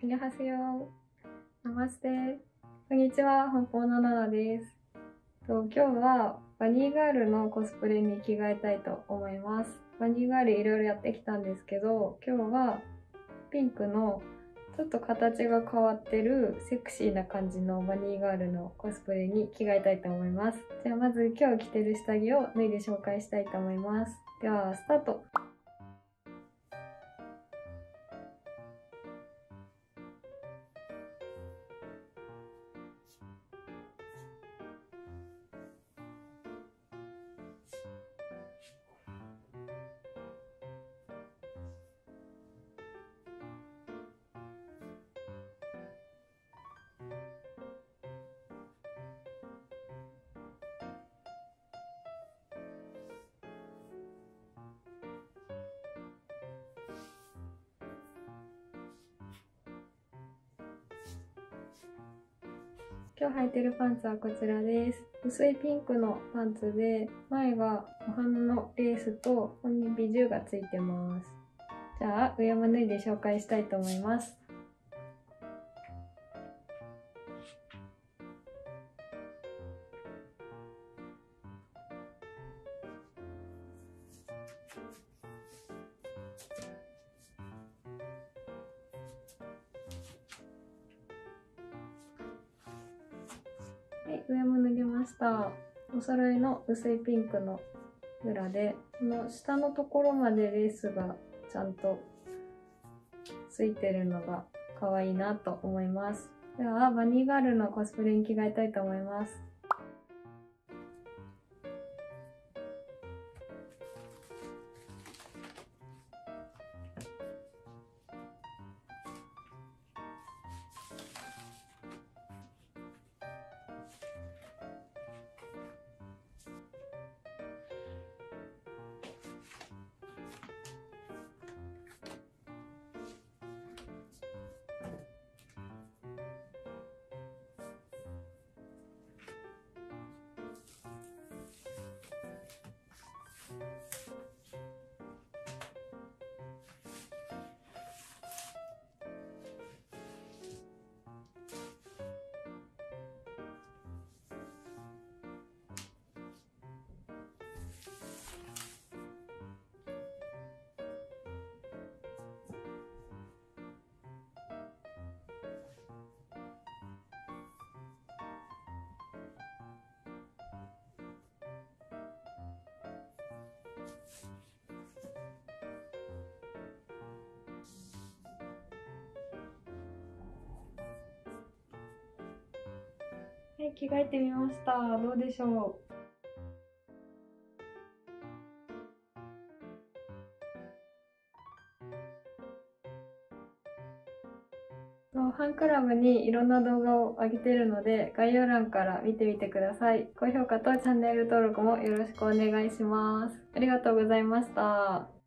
안녕하세요。ナマステ。こんにちは、本邦のナナです。今日はバニーガールのコスプレに着替えたいと思います。バニーガールいろいろやってきたんですけど、今日はピンクのちょっと形が変わってるセクシーな感じのバニーガールのコスプレに着替えたいと思います。じゃあまず今日着てる下着を脱いで紹介したいと思います。ではスタート。今日履いてるパンツはこちらです。薄いピンクのパンツで、前がお花のレースとここにビジュがついてます。じゃあ上も脱いで紹介したいと思います。はい、上も脱げました。お揃いの薄いピンクのブラで、この下のところまでレースがちゃんとついてるのが可愛いなと思います。では、バニーガールのコスプレに着替えたいと思います。はい、着替えてみました。どうでしょう。ファンクラブにいろんな動画を上げてるので、概要欄から見てみてください。高評価とチャンネル登録もよろしくお願いします。ありがとうございました。